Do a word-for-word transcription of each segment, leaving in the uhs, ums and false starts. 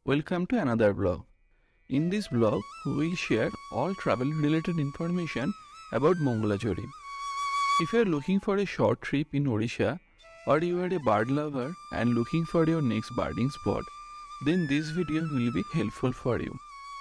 welcome to another vlog. In this vlog, we will share all travel related information about Mangalajodi. If you are looking for a short trip in Odisha or you are a bird lover and looking for your next birding spot, then this video will be helpful for you.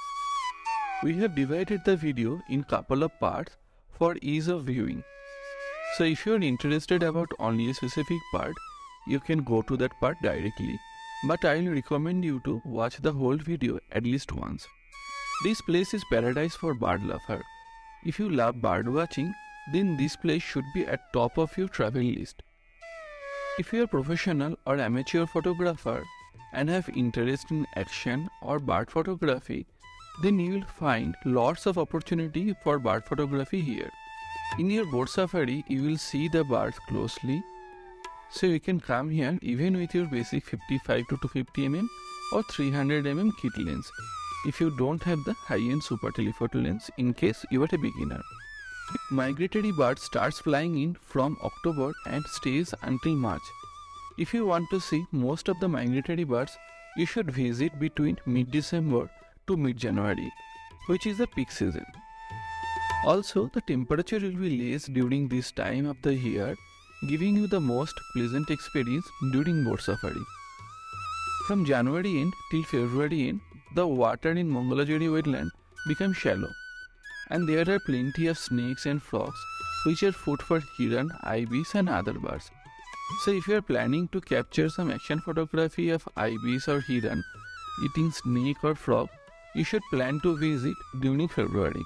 We have divided the video in couple of parts for ease of viewing. So if you are interested about only a specific part, you can go to that part directly. But I will recommend you to watch the whole video at least once. This place is paradise for bird lover. If you love bird watching, then this place should be at top of your travel list. If you are professional or amateur photographer and have interest in action or bird photography, then you will find lots of opportunity for bird photography here. In your boat safari, you will see the birds closely, so you can come here even with your basic fifty-five to two hundred fifty millimeter or three hundred millimeter kit lens if you don't have the high-end super telephoto lens in case you are a beginner. Migratory bird starts flying in from October and stays until March. If you want to see most of the migratory birds, you should visit between mid-December to mid-January, which is the peak season. Also, the temperature will be less during this time of the year, giving you the most pleasant experience during boat safari. From January end till February end, the water in Mangalajodi wetland becomes shallow, and there are plenty of snakes and frogs which are food for heron, ibis and other birds. So if you are planning to capture some action photography of ibis or heron eating snake or frog, you should plan to visit during February.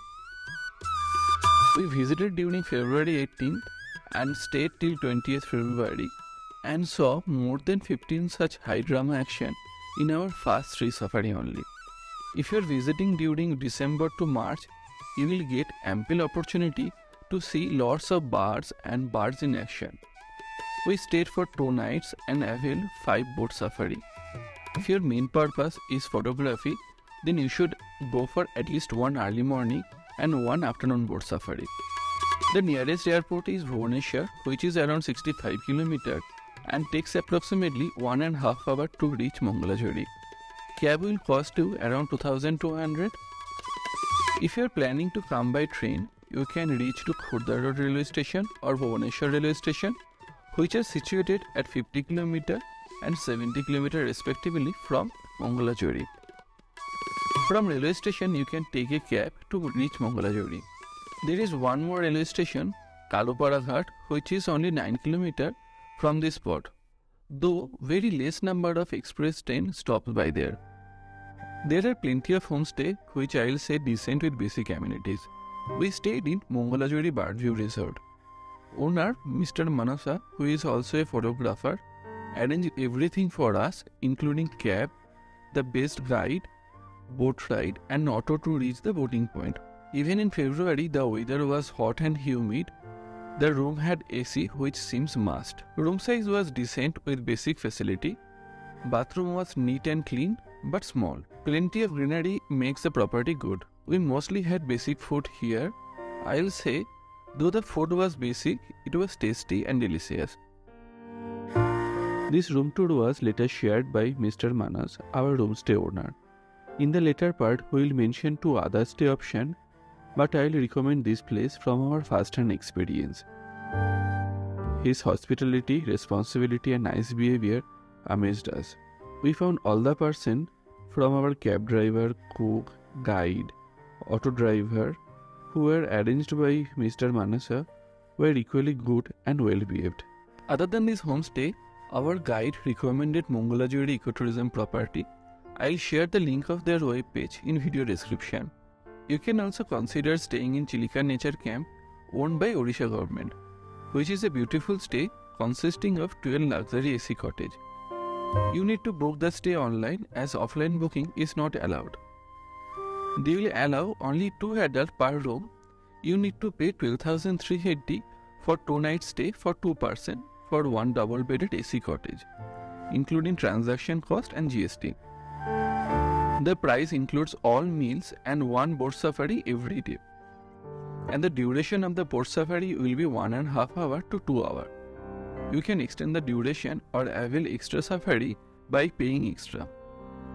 We visited during February eighteenth and stayed till twentieth February and saw more than fifteen such high drama action in our first three safari only. If you are visiting during December to March, you will get ample opportunity to see lots of birds and birds in action. We stayed for two nights and availed five boat safari. If your main purpose is photography, then you should go for at least one early morning and one afternoon boat safari. The nearest airport is Bhubaneswar, which is around sixty-five kilometers and takes approximately one and a half hour to reach Mangalajodi. Cab will cost you around two thousand two hundred. If you are planning to come by train, you can reach to Khurda Road railway station or Bhubaneswar railway station, which are situated at fifty kilometers and seventy kilometers respectively from Mangalajodi. From railway station, you can take a cab to reach Mangalajodi. There is one more railway station, Kalopara Ghat, which is only nine kilometers from this spot, though very less number of express train stops by there. There are plenty of homestay which I will say decent with basic amenities. We stayed in Mangalajodi Birdview Resort. Owner Mister Manasa, who is also a photographer, arranged everything for us, including cab, the best guide, boat ride and auto to reach the boating point. Even in February, the weather was hot and humid. The room had A C, which seems must. Room size was decent with basic facility. Bathroom was neat and clean but small. Plenty of greenery makes the property good. We mostly had basic food here. I'll say, though the food was basic, it was tasty and delicious. This room tour was later shared by Mister Manas, our room stay owner. In the later part, we will mention two other stay options, but I will recommend this place from our first-hand experience. His hospitality, responsibility and nice behavior amazed us. We found all the person from our cab driver, cook, guide, auto driver who were arranged by Mister Manasa were equally good and well behaved. Other than this homestay, our guide recommended Mangalajodi ecotourism property. I'll share the link of their web page in video description. You can also consider staying in Chilka Nature Camp owned by Odisha government, which is a beautiful stay consisting of twelve luxury A C cottage. You need to book the stay online as offline booking is not allowed. They will allow only two adults per room. You need to pay twelve thousand three hundred eighty for two night stay for two person for one double bedded A C cottage, including transaction cost and G S T. The price includes all meals and one boat safari every day. And the duration of the boat safari will be one and a half hour to two hour. You can extend the duration or avail extra safari by paying extra.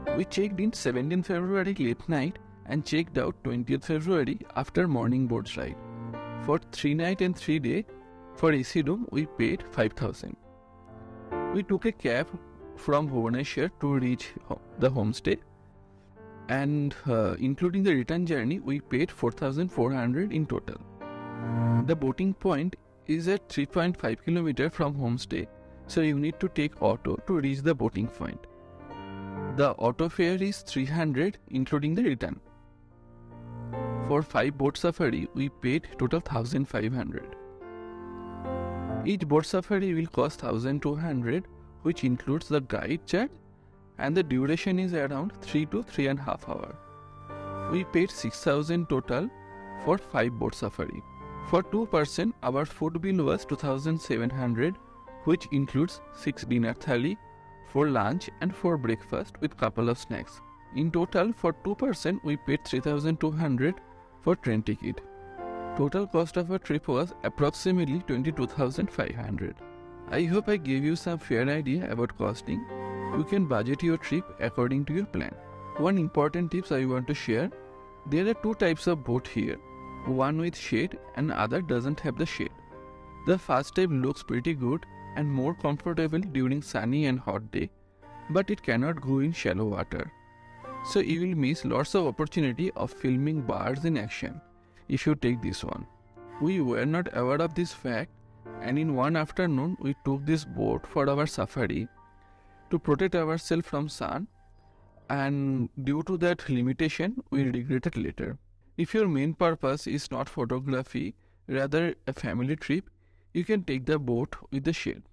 We checked in seventeenth February late night and checked out twentieth February after morning boat ride. For three night and three day, for A C room we paid five thousand. We took a cab from Bhubaneswar to reach the homestay, and uh, including the return journey we paid four thousand four hundred in total. The boating point is at three point five kilometers from homestay, so you need to take auto to reach the boating point. The auto fare is three hundred including the return. For five boat safari we paid total one thousand five hundred. Each boat safari will cost one thousand two hundred, which includes the guide charge, and the duration is around three to three and a half hours. We paid six thousand total for five boat safari. For two person, our food bill was two thousand seven hundred, which includes six dinner thali, four lunch and four breakfast with couple of snacks. In total, for two person, we paid three thousand two hundred for train ticket. Total cost of our trip was approximately twenty-two thousand five hundred. I hope I gave you some fair idea about costing. You can budget your trip according to your plan. One important tips I want to share: there are two types of boat here. One with shade and other doesn't have the shade. The first type looks pretty good and more comfortable during sunny and hot day, but it cannot go in shallow water. So you will miss lots of opportunity of filming birds in action if you take this one. We were not aware of this fact, and in one afternoon we took this boat for our safari to protect ourselves from sun, and due to that limitation we regretted later. If your main purpose is not photography, rather a family trip, you can take the boat with the shade.